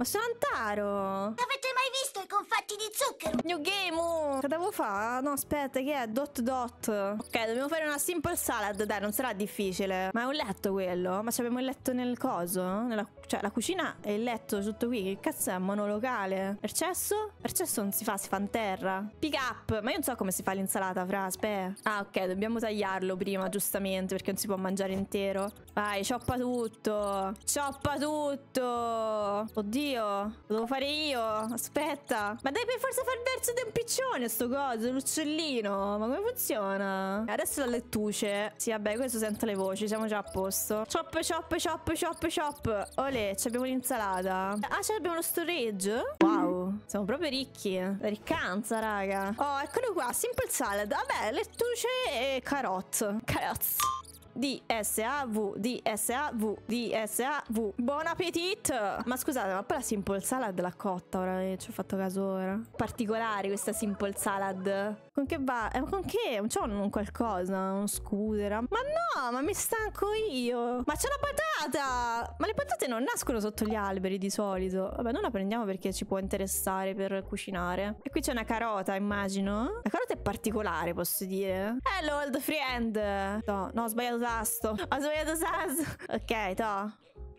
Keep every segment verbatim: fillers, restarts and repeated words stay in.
Ma sono Antaro! Avete mai visto i confetti di zucchero? New game! Oh. Che devo fare? No, aspetta, che è? Dot dot. Ok, dobbiamo fare una simple salad. Dai, non sarà difficile. Ma è un letto quello? Ma abbiamo il letto nel coso? Nella... Cioè, la cucina e il letto tutto qui. Che cazzo è? Un monolocale? Percesso? Percesso non si fa, si fa in terra. Pick up! Ma io non so come si fa l'insalata, fra, aspetta. Ah, ok, dobbiamo tagliarlo prima, giustamente, perché non si può mangiare intero. Vai, cioppa tutto. Cioppa tutto. Oddio, lo devo fare io. Aspetta. Ma devi per forza far verso di un piccione sto coso, l'uccellino. Ma come funziona? Adesso la lettuce. Sì, vabbè, questo sento le voci, siamo già a posto. Chop, chop, chop, chop, chop. Olè, ci abbiamo l'insalata. Ah, ci abbiamo lo storage. Wow, siamo proprio ricchi. La riccanza, raga. Oh, eccolo qua, simple salad. Vabbè, lettuce e carrot. Carrots. D S A V, D S A V, D S A V. Buon appetito! Ma scusate, ma poi la simple salad l'ha cotta ora, eh, ci ho fatto caso ora. Particolare questa simple salad. Con che va? Eh, con che? Non c'ho un qualcosa, uno scooter. Ma no, ma mi stanco io. Ma c'è una patata! Ma le patate non nascono sotto gli alberi di solito. Vabbè, non la prendiamo perché ci può interessare per cucinare. E qui c'è una carota, immagino. La carota è particolare, posso dire. Hello, old friend. No, no, ho sbagliato tasto. Ho sbagliato tasto. Ok, to.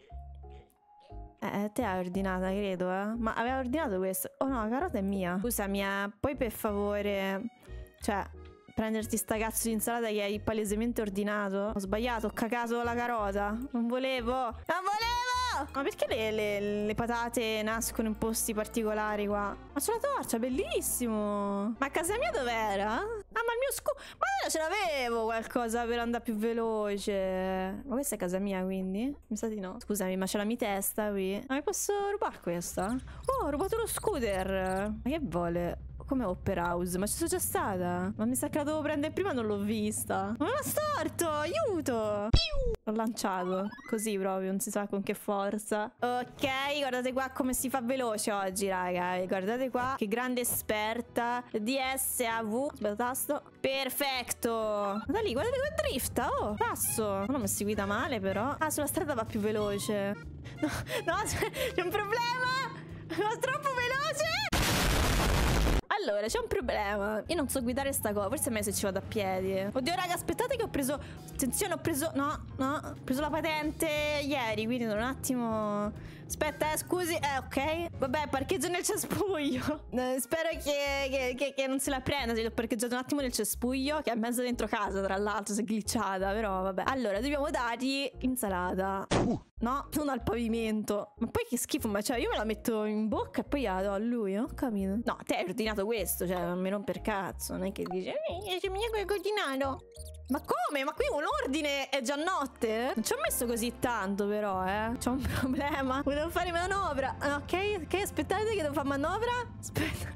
Eh, te hai ordinata, credo, eh. Ma aveva ordinato questo. Oh no, la carota è mia. Scusami, eh. Poi per favore, cioè, prenderti sta cazzo di insalata che hai palesemente ordinato. Ho sbagliato, ho cagato la carota. Non volevo. Non volevo! Ma perché le, le, le patate nascono in posti particolari qua? Ma c'è la torcia, bellissimo. Ma a casa mia dov'era? Ah, ma il mio scu... Ma io ce l'avevo qualcosa per andare più veloce. Ma questa è casa mia, quindi? Mi sa di no. Scusami, ma c'è la mia testa qui. Ma mi posso rubare questa? Oh, ho rubato lo scooter. Ma che vuole? Come Opera House? Ma ci sono già stata. Ma mi sa che la dovevo prendere prima e non l'ho vista. Ma mi ha storto! Aiuto! L'ho lanciato. Così proprio, non si sa con che forza. Ok, guardate qua come si fa veloce oggi, raga. Guardate qua, che grande esperta. D S A V. Aspetta, tasto. Perfetto. Guarda lì, guardate come drifta. Oh, passo. Non mi è seguita male, però. Ah, sulla strada va più veloce. No, no, c'è un problema. Va troppo veloce. Allora, c'è un problema. Io non so guidare sta cosa. Forse è meglio se ci vado a piedi. Oddio, raga, aspettate che ho preso... Attenzione, ho preso... No, no. Ho preso la patente ieri, quindi un attimo... Aspetta, eh, scusi. Eh, ok. Vabbè, parcheggio nel cespuglio. Eh, spero che, che, che, che non se la prenda. Se l'ho parcheggiato un attimo nel cespuglio, che è mezzo dentro casa, tra l'altro, si è glitchata. Però, vabbè. Allora, dobbiamo dargli insalata. No, non al pavimento. Ma poi che schifo, ma cioè io me la metto in bocca e poi la do a lui, non ho capito. No, te hai ordinato questo, cioè non mi romper cazzo. Non è che dice, eh, mi hai ordinato. Ma come? Ma qui un ordine è già notte? Non ci ho messo così tanto però, eh. C'ho un problema. Volevo fare manovra. Ok, ok, aspettate che devo fare manovra. Aspetta.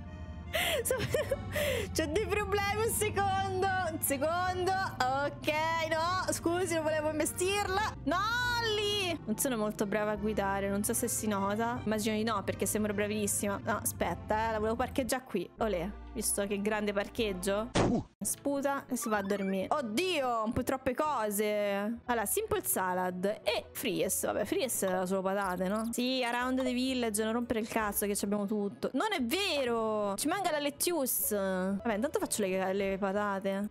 C'ho dei problemi, un secondo. Un secondo. Ok, no, scusi, non volevo investirla. No, lì. Non sono molto brava a guidare, non so se si nota. Immagino di no, perché sembro bravissima. No, aspetta, eh, la volevo parcheggiare qui. Olè, visto che grande parcheggio. Sputa e si va a dormire. Oddio, un po' troppe cose. Allora, simple salad e fries. Vabbè, fries sono solo patate, no? Sì, around the village, non rompere il cazzo che abbiamo tutto. Non è vero, ci manca la lettuce. Vabbè, intanto faccio le, le patate.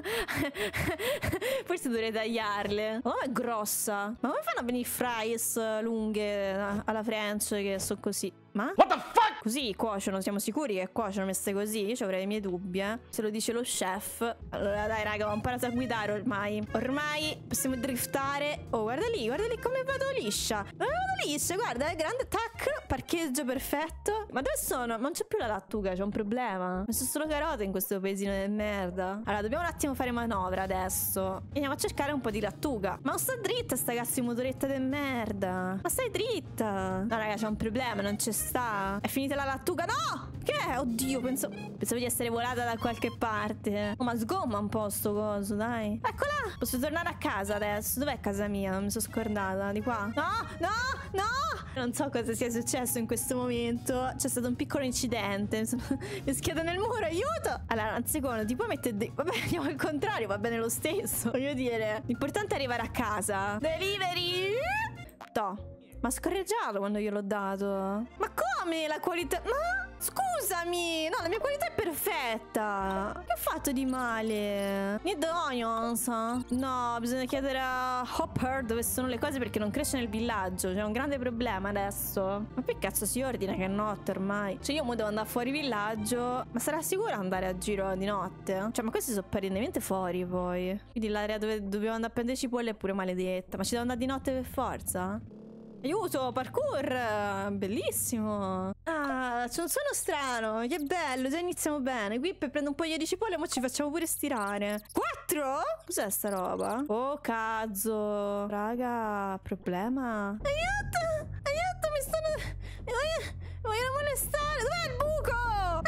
Forse dovrei tagliarle. Ma è grossa. Ma come fanno a venire fries lunghe alla French che sono così? Ma? What the fuck? Così cuociono, siamo sicuri che cuociono messe così? Io avrei i miei dubbi, eh. Se lo dice lo chef. Allora dai raga, ho imparato a guidare ormai. Ormai possiamo driftare. Oh, guarda lì, guarda lì come vado liscia. Ma vado liscia, guarda, è grande. Tac, parcheggio perfetto. Ma dove sono? Ma non c'è più la lattuga, c'è un problema. Ho messo solo carote in questo paesino di merda. Allora, dobbiamo un attimo fare manovra adesso. E andiamo a cercare un po' di lattuga. Ma non sta dritta sta cazzo di motoretta di merda. Ma stai dritta. No raga, c'è un problema, non c'è sta. È finita la lattuga. No! Che è? Oddio, penso... pensavo di essere volata da qualche parte. Oh, ma sgomma un po' sto coso, dai. Eccola! Posso tornare a casa adesso. Dov'è casa mia? Mi sono scordata. Di qua? No! No! No! Non so cosa sia successo in questo momento. C'è stato un piccolo incidente. Mi sono mischiata nel muro. Aiuto! Allora, un secondo. Ti puoi mettere... De... Vabbè, andiamo al contrario. Va bene lo stesso. Voglio dire, l'importante è arrivare a casa. Delivery! Toh. Ma ha scorreggiato quando gliel'ho dato. Ma come la qualità? Ma scusami. No, la mia qualità è perfetta. Che ho fatto di male? Need the onions. No, bisogna chiedere a Hopper dove sono le cose perché non cresce nel villaggio. C'è un grande problema adesso. Ma che cazzo si ordina che è notte ormai? Cioè io mo devo andare fuori villaggio. Ma sarà sicuro andare a giro di notte? Cioè ma questi sono perennemente fuori poi. Quindi l'area dove dobbiamo andare a prendere cipolle è pure maledetta. Ma ci devo andare di notte per forza? Aiuto, parkour! Bellissimo! Ah, c'è un suono strano! Che bello, già iniziamo bene. Qui per prendere un po' di cipolle, ma ci facciamo pure stirare. Quattro? Cos'è sta roba? Oh, cazzo! Raga, problema? Aiuto! Aiuto, mi stanno... Mi vogliono, mi vogliono molestare! Dov'è il buco?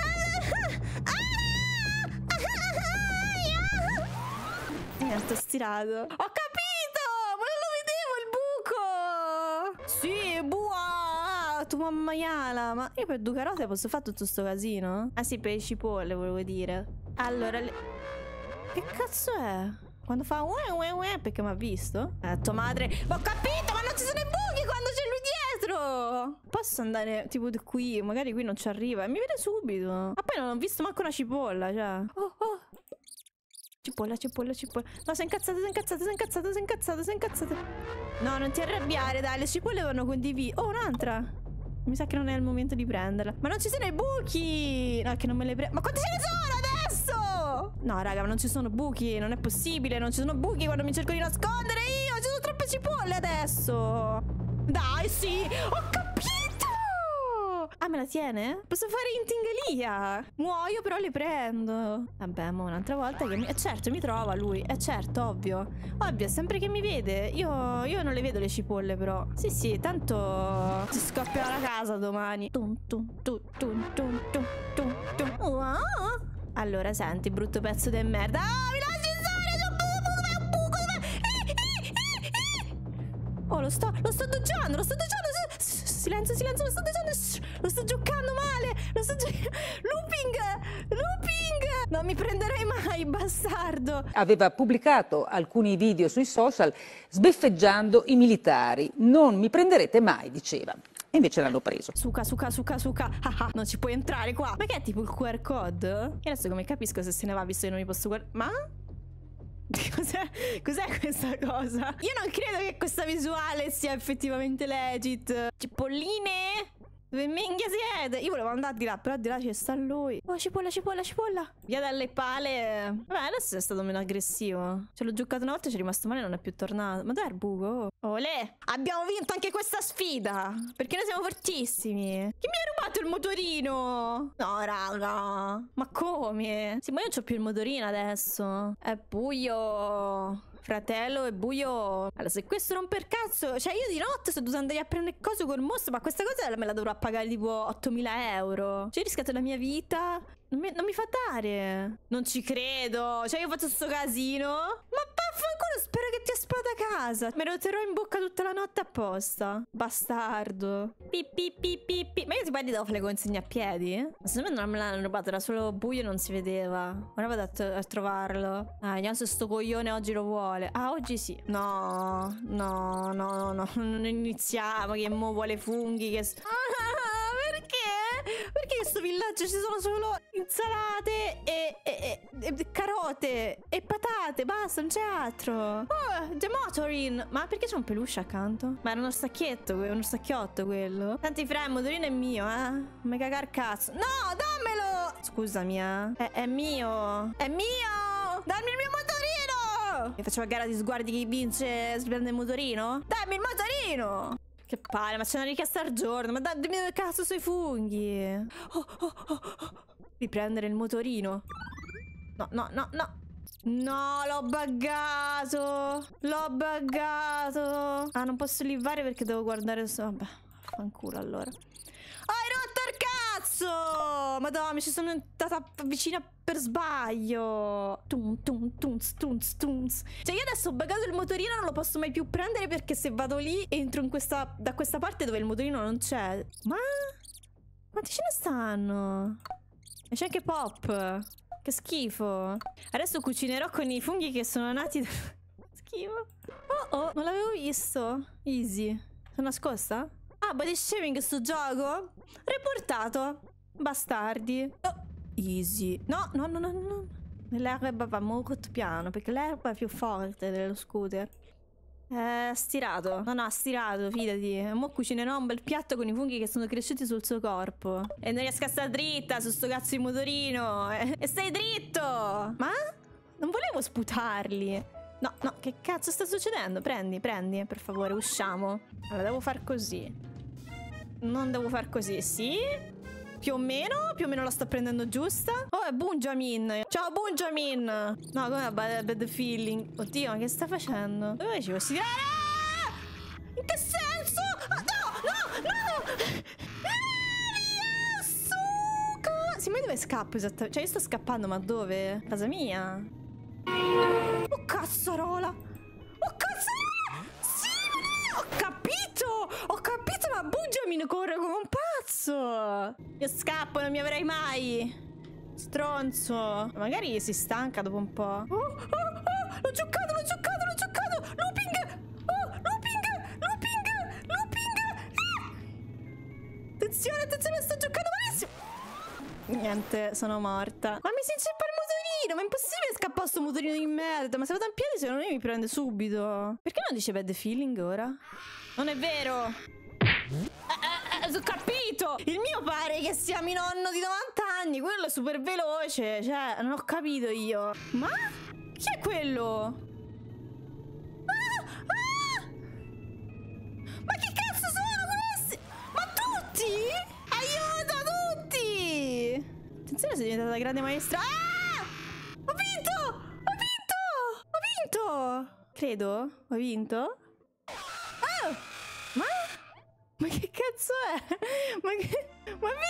Niente, ho stirato. Ho capito! Ma non lo vedevo il buco! Sì, buah! Tu mamma maiala! Ma io per due carote posso fare tutto sto casino? Ah sì, per le cipolle volevo dire. Allora, le... che cazzo è? Quando fa ue ue ue perché mi ha visto? Eh, tua madre... Ma ho capito, ma non ci sono i buchi quando c'è lui dietro! Posso andare tipo di qui? Magari qui non ci arriva. E mi vede subito. Ma poi non ho visto manco una cipolla, cioè... Oh, oh! Cipolla, cipolla, cipolla. No, sei incazzato, sei incazzato, sei incazzato, sei incazzato, sei incazzato. No, non ti arrabbiare, dai, le cipolle vanno condivise. Oh, un'altra. Mi sa che non è il momento di prenderla. Ma non ci sono i buchi. No, che non me le prendo. Ma quanti ce ne sono adesso? No, raga, ma non ci sono buchi. Non è possibile, non ci sono buchi quando mi cerco di nascondere io. Ci sono troppe cipolle adesso. Dai, sì. Ho capito. Ah, me la tiene? Posso fare intingalia? Muoio, però le prendo. Vabbè, ma un'altra volta che mi... Eh, certo, mi trova lui. Eh, certo, ovvio. Ovvio, sempre che mi vede. Io, io non le vedo le cipolle, però. Sì, sì, tanto si scoppia la casa domani. Tum, tum, tum, tum, tum, tum, tum, tum. Wow. Allora, senti, brutto pezzo di merda. Ah, mi lasci stare! C'è un buco, dov'è un buco? Dov'è? Oh, lo sto, lo sto doggiando, lo sto doggiando. Silenzio, silenzio, lo sto dicendo. Lo sto giocando male. Lo sto giocando. Looping. Looping. Non mi prenderai mai, bastardo. Aveva pubblicato alcuni video sui social sbeffeggiando i militari. Non mi prenderete mai, diceva. E invece l'hanno preso. Suca, suca, suca, suca. Ah, ah, non ci puoi entrare qua. Ma che è tipo il Q R code? Io adesso come capisco se se ne va visto che non mi posso guardare. Ma? Cos'è? Cos'è questa cosa? Io non credo che questa visuale sia effettivamente legit. Cipolline? Dove minchia siete? Io volevo andare di là, però di là ci sta lui. Oh, cipolla, cipolla, cipolla. Via dalle pale. Vabbè, adesso è stato meno aggressivo. Ce l'ho giocato una volta, ci è rimasto male e non è più tornato. Ma dov'è il buco? Olè, abbiamo vinto anche questa sfida. Perché noi siamo fortissimi. Chi mi ha rubato il motorino? No, raga. Ma come? Sì, ma io non c'ho più il motorino adesso. È buio. Fratello, è buio. Allora, se questo non per cazzo... Cioè, io di notte sto dovuto andare a prendere cose col mostro, ma questa cosa me la dovrò pagare tipo ottomila euro. Cioè, ho rischiato la mia vita. Non mi, non mi fa dare. Non ci credo. Cioè, io faccio sto casino. Ma vaffanculo, spero che ti esploda casa. Me lo terrò in bocca tutta la notte apposta. Bastardo. Pi, pi, pi, pi, pi. Ma io ti parli devo fare le consegne a piedi? Ma secondo me non me l'hanno rubato, era solo buio e non si vedeva. Ora vado a, a trovarlo. Ah, vediamo se sto coglione oggi lo vuole. Ah, oggi sì. No, no, no, no. Non iniziamo che mo vuole funghi che... Ah, perché? Perché in questo villaggio ci sono solo insalate e, e, e, e carote e patate, basta, non c'è altro. Oh, The Motorin. Ma perché c'è un peluche accanto? Ma era uno stacchetto, uno stacchiotto quello. Tanti fra, il motorino è mio, eh. Non mi cagar cazzo. No, dammelo. Scusami, eh. È, è mio. È mio. Dammi il mio motorino. E facciamo a gara di sguardi chi vince si prende il motorino? Dammi il motorino. Che palle, ma c'è una richiesta al giorno. Ma dammi il cazzo sui funghi. Oh, oh, oh, oh. Riprendere il motorino. No, no, no, no. No, l'ho buggato. L'ho buggato. Ah, non posso livare perché devo guardare su... Vabbè, fanculo allora. Hai rotto il cazzo! Madonna, mi ci sono andata vicina per sbaglio. Tum, tum, tunz, tunz, tunz. Cioè io adesso ho buggato il motorino, non lo posso mai più prendere perché se vado lì entro in questa, da questa parte dove il motorino non c'è. Ma? Quanti ce ne stanno? E c'è anche Pop. Che schifo. Adesso cucinerò con i funghi che sono nati da... Schifo. Oh oh, non l'avevo visto. Easy. Sono nascosta? Ah, body shaming sto gioco? Reportato. Bastardi. Oh, easy. No, no, no, no, no. L'erba va molto piano, perché l'erba è più forte dello scooter. Eh, stirato. No, no, stirato, fidati. Mo cucinerò un bel piatto con i funghi che sono cresciuti sul suo corpo. E non riesco a stare dritta su sto cazzo di motorino. E, e stai dritto. Ma? Non volevo sputarli. No, no, che cazzo sta succedendo? Prendi, prendi, per favore, usciamo. Allora, devo far così. Non devo far così, sì? Più o meno, più o meno la sto prendendo giusta. Oh, è Bunjamin. Ciao, Bunjamin. No, come bad, bad feeling. Oddio, ma che sta facendo? Dove ci posso tirare? Ah! In che senso? Ah, no, no, no! Ah, suca! Sì, ma dove scappo esattamente? Cioè, io sto scappando, ma dove? Casa mia? Oh, cazzarola! Oh, cazzarola! Sì, ma ho capito! Ho capito, ma Bunjamin corre come un pazzo! Io scappo, non mi avrei mai! Stronzo! Magari si stanca dopo un po'. Oh, oh, oh! L'ho giocato, l'ho giocato, l'ho giocato! Looping! Oh, looping! Looping! Looping! Ah! Attenzione, attenzione, sto giocando malissimo! Niente, sono morta. Ma mi si inceppa il motorino! Ma è impossibile scappare sto motorino di merda! Ma se vado in piedi, se non mi prende subito. Perché non dice bad feeling ora? Non è vero! Eh, eh, ho capito! Il mio pare che sia mio nonno di novanta anni. Quello è super veloce. Cioè, non ho capito io. Ma? Chi è quello? Ah, ah! Ma che cazzo sono questi? Ma tutti? Aiuto, tutti! Attenzione, sei diventata la grande maestra. Ah! Ho vinto! Ho vinto! Ho vinto! Credo. Ho vinto? Ah! Ma? Ma che cazzo è? Ma che... Ma